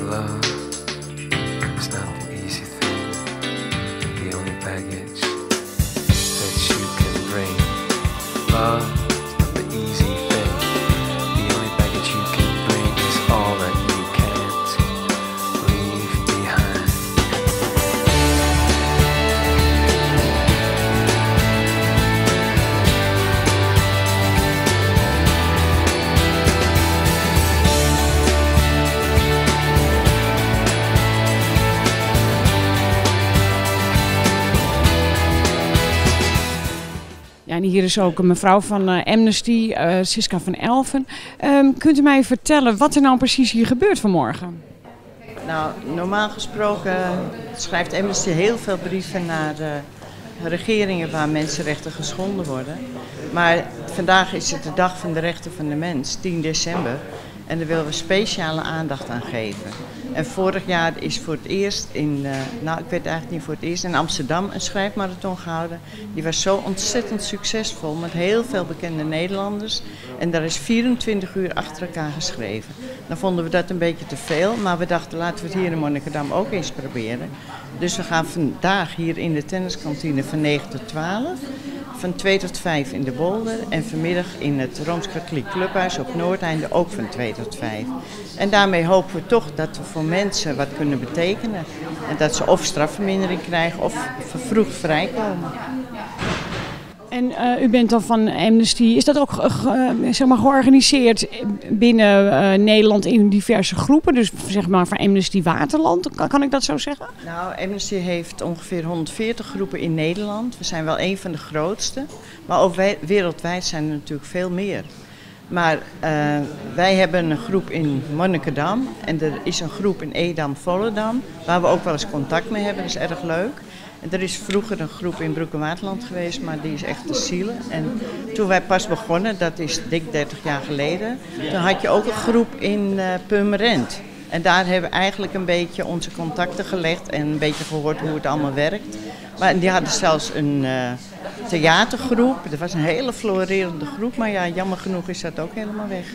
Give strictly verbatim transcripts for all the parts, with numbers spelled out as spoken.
love is not the easy thing. The only baggage that you can bring. Love is not the easy thing. The only baggage you can bring is all that you can't leave behind. Ja, en hier is ook een mevrouw van uh, Amnesty, uh, Siska van Elven. Um, kunt u mij vertellen wat er nou precies hier gebeurt vanmorgen? Nou, normaal gesproken schrijft Amnesty heel veel brieven naar uh, regeringen waar mensenrechten geschonden worden. Maar vandaag is het de dag van de rechten van de mens, tien december. En daar willen we speciale aandacht aan geven. En vorig jaar is voor het eerst in, uh, nou ik weet eigenlijk niet voor het eerst, in Amsterdam een schrijfmarathon gehouden. Die was zo ontzettend succesvol met heel veel bekende Nederlanders. En daar is vierentwintig uur achter elkaar geschreven. Dan vonden we dat een beetje te veel, maar we dachten laten we het hier in Monnikendam ook eens proberen. Dus we gaan vandaag hier in de tenniskantine van negen tot twaalf. Van twee tot vijf in de Bolder en vanmiddag in het Rooms-Katholiek Clubhuis op Noordeinde ook van twee tot vijf. En daarmee hopen we toch dat we voor mensen wat kunnen betekenen. En dat ze of strafvermindering krijgen of vervroegd vrijkomen. En uh, u bent dan van Amnesty, is dat ook uh, zeg maar georganiseerd binnen uh, Nederland in diverse groepen? Dus zeg maar van Amnesty Waterland, kan, kan ik dat zo zeggen? Nou, Amnesty heeft ongeveer honderdveertig groepen in Nederland. We zijn wel een van de grootste, maar ook wij, wereldwijd zijn er natuurlijk veel meer. Maar uh, wij hebben een groep in Monnikendam en er is een groep in Edam-Volendam, waar we ook wel eens contact mee hebben, dat is erg leuk. En er is vroeger een groep in Broek en Waterland geweest, maar die is echt te zielen. En toen wij pas begonnen, dat is dik dertig jaar geleden, toen had je ook een groep in uh, Purmerend. En daar hebben we eigenlijk een beetje onze contacten gelegd en een beetje gehoord hoe het allemaal werkt. Maar die hadden zelfs een uh, theatergroep, dat was een hele florerende groep, maar ja, jammer genoeg is dat ook helemaal weg.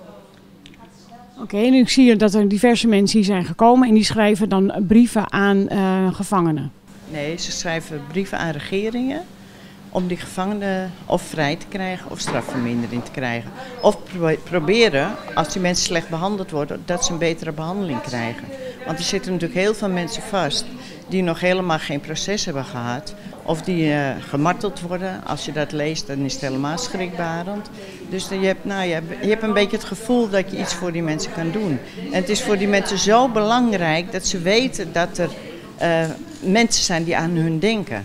Oké, okay, en ik zie dat er diverse mensen hier zijn gekomen en die schrijven dan brieven aan uh, gevangenen. Nee, ze schrijven brieven aan regeringen om die gevangenen of vrij te krijgen of strafvermindering te krijgen. Of pro- proberen, als die mensen slecht behandeld worden, dat ze een betere behandeling krijgen. Want er zitten natuurlijk heel veel mensen vast die nog helemaal geen proces hebben gehad. Of die uh, gemarteld worden. Als je dat leest, dan is het helemaal schrikbarend. Dus je hebt, nou, je, hebt, je hebt een beetje het gevoel dat je iets voor die mensen kan doen. En het is voor die mensen zo belangrijk dat ze weten dat er uh, mensen zijn die aan hun denken.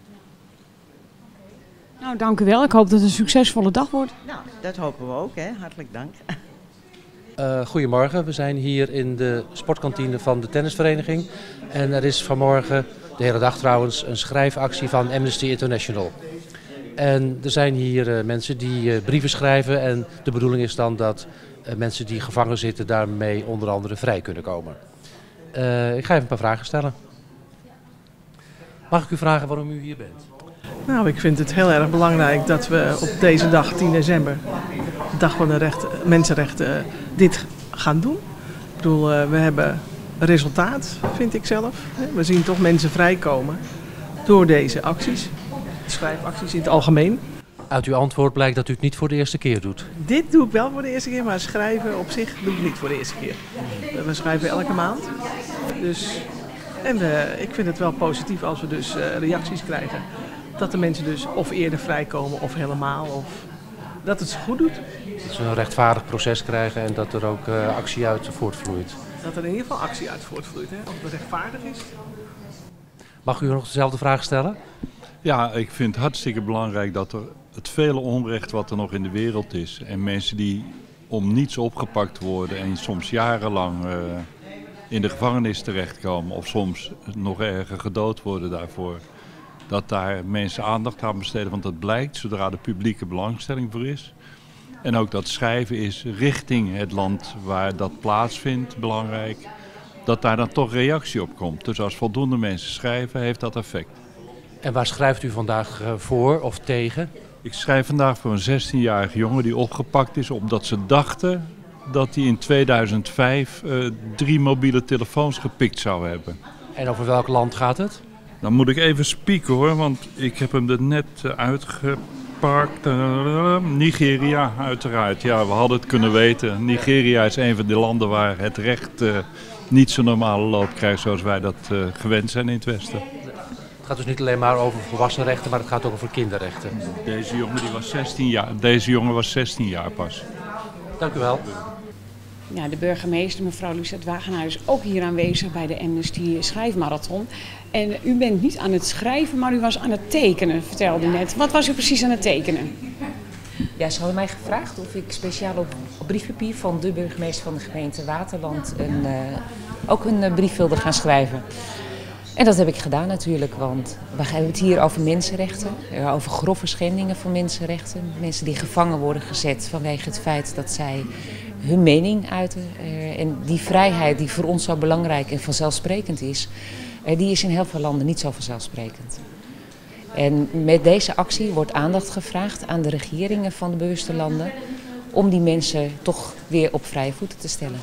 Nou, dank u wel. Ik hoop dat het een succesvolle dag wordt. Nou, dat hopen we ook, hè. Hartelijk dank. Uh, goedemorgen, we zijn hier in de sportkantine van de tennisvereniging. En er is vanmorgen, de hele dag trouwens, een schrijfactie van Amnesty International. En er zijn hier uh, mensen die uh, brieven schrijven en de bedoeling is dan dat uh, mensen die gevangen zitten daarmee onder andere vrij kunnen komen. Uh, ik ga even een paar vragen stellen. Mag ik u vragen waarom u hier bent? Nou, ik vind het heel erg belangrijk dat we op deze dag, tien december, de dag van de rechten, mensenrechten, dit gaan doen. Ik bedoel, uh, we hebben resultaat, vind ik zelf. We zien toch mensen vrijkomen door deze acties, schrijfacties in het algemeen. Uit uw antwoord blijkt dat u het niet voor de eerste keer doet. Dit doe ik wel voor de eerste keer, maar schrijven op zich doe ik niet voor de eerste keer. We schrijven elke maand. Dus, en uh, ik vind het wel positief als we dus uh, reacties krijgen. Dat de mensen dus of eerder vrijkomen of helemaal. Of dat het ze goed doet. Dat ze een rechtvaardig proces krijgen en dat er ook uh, actie uit voortvloeit. Dat er in ieder geval actie uit voortvloeit, hè? Of het rechtvaardig is. Mag u nog dezelfde vraag stellen? Ja, ik vind het hartstikke belangrijk dat er het vele onrecht wat er nog in de wereld is. En mensen die om niets opgepakt worden en soms jarenlang uh, in de gevangenis terechtkomen. Of soms nog erger gedood worden daarvoor. Dat daar mensen aandacht aan besteden, want dat blijkt zodra de publieke belangstelling voor is. En ook dat schrijven is richting het land waar dat plaatsvindt belangrijk. Dat daar dan toch reactie op komt. Dus als voldoende mensen schrijven, heeft dat effect. En waar schrijft u vandaag voor of tegen? Ik schrijf vandaag voor een zestienjarige jongen die opgepakt is omdat ze dachten dat hij in tweeduizend vijf uh, drie mobiele telefoons gepikt zou hebben. En over welk land gaat het? Dan moet ik even spieken hoor, want ik heb hem er net uitgepakt. Uh, Nigeria uiteraard, ja we hadden het kunnen weten. Nigeria is een van de landen waar het recht uh, niet zo normale loop krijgt zoals wij dat uh, gewend zijn in het Westen. Het gaat dus niet alleen maar over volwassenenrechten, maar het gaat ook over kinderrechten. Deze jongen, die was zestien jaar. Deze jongen was zestien jaar pas. Dank u wel. Ja, de burgemeester, mevrouw Lucette Wagenhuis, ook hier aanwezig bij de Amnesty Schrijfmarathon. En u bent niet aan het schrijven, maar u was aan het tekenen, vertelde u net. Wat was u precies aan het tekenen? Ja, ze hadden mij gevraagd of ik speciaal op, op briefpapier van de burgemeester van de gemeente Waterland een, uh, ook een uh, brief wilde gaan schrijven. En dat heb ik gedaan natuurlijk, want we hebben het hier over mensenrechten, over grove schendingen van mensenrechten. Mensen die gevangen worden gezet vanwege het feit dat zij hun mening uiten. En die vrijheid die voor ons zo belangrijk en vanzelfsprekend is, die is in heel veel landen niet zo vanzelfsprekend. En met deze actie wordt aandacht gevraagd aan de regeringen van de bewuste landen om die mensen toch weer op vrije voeten te stellen.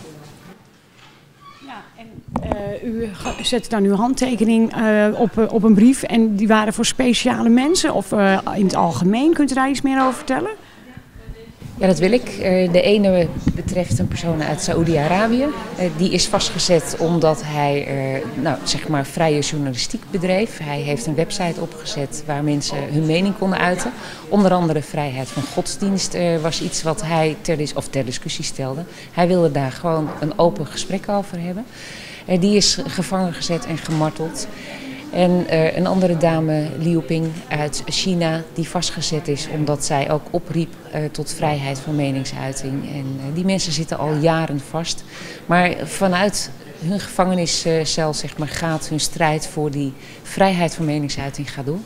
Uh, u zette dan uw handtekening uh, op, uh, op een brief en die waren voor speciale mensen of uh, in het algemeen. Kunt u daar iets meer over vertellen? Ja, dat wil ik. Uh, de ene betreft een persoon uit Saoedi-Arabië. Uh, die is vastgezet omdat hij uh, nou, zeg maar vrije journalistiek bedreef. Hij heeft een website opgezet waar mensen hun mening konden uiten. Onder andere vrijheid van godsdienst uh, was iets wat hij ter, dis- of ter discussie stelde. Hij wilde daar gewoon een open gesprek over hebben. Uh, die is gevangen gezet en gemarteld. En uh, een andere dame, Liu Ping uit China, die vastgezet is omdat zij ook opriep uh, tot vrijheid van meningsuiting. En uh, die mensen zitten al jaren vast. Maar vanuit hun gevangeniscel zeg maar, gaat hun strijd voor die vrijheid van meningsuiting gaat door.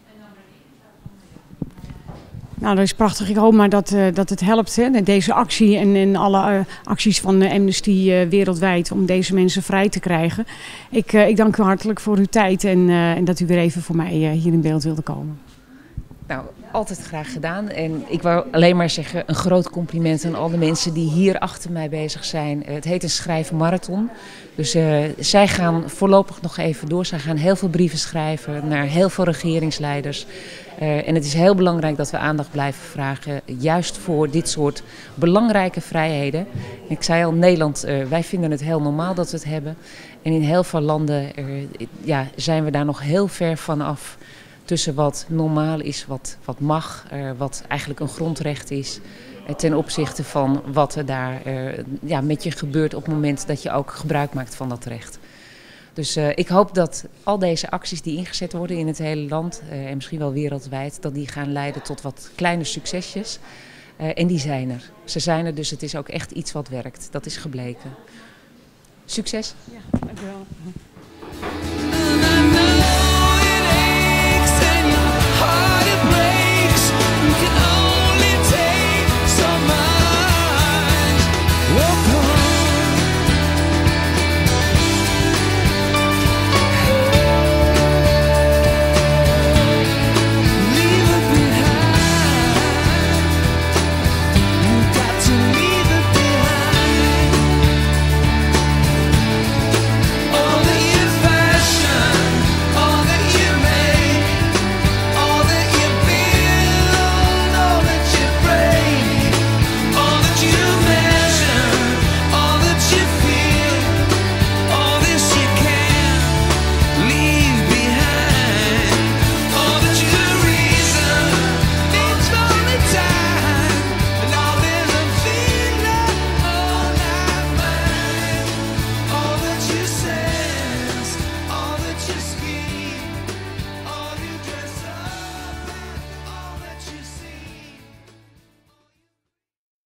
Nou, dat is prachtig. Ik hoop maar dat, uh, dat het helpt, hè? Deze actie en, en alle uh, acties van uh, Amnesty uh, wereldwijd om deze mensen vrij te krijgen. Ik, uh, ik dank u hartelijk voor uw tijd en, uh, en dat u weer even voor mij uh, hier in beeld wilde komen. Nou, altijd graag gedaan. En ik wou alleen maar zeggen, een groot compliment aan alle mensen die hier achter mij bezig zijn. Het heet een schrijfmarathon. Dus uh, zij gaan voorlopig nog even door. Zij gaan heel veel brieven schrijven naar heel veel regeringsleiders. Uh, en het is heel belangrijk dat we aandacht blijven vragen, juist voor dit soort belangrijke vrijheden. Ik zei al, Nederland, uh, wij vinden het heel normaal dat we het hebben. En in heel veel landen uh, ja, zijn we daar nog heel ver van af. Tussen wat normaal is, wat, wat mag, uh, wat eigenlijk een grondrecht is. Uh, ten opzichte van wat er daar uh, ja, met je gebeurt op het moment dat je ook gebruik maakt van dat recht. Dus uh, ik hoop dat al deze acties die ingezet worden in het hele land uh, en misschien wel wereldwijd, dat die gaan leiden tot wat kleine succesjes. Uh, en die zijn er. Ze zijn er, dus het is ook echt iets wat werkt. Dat is gebleken. Succes! Ja, dankjewel.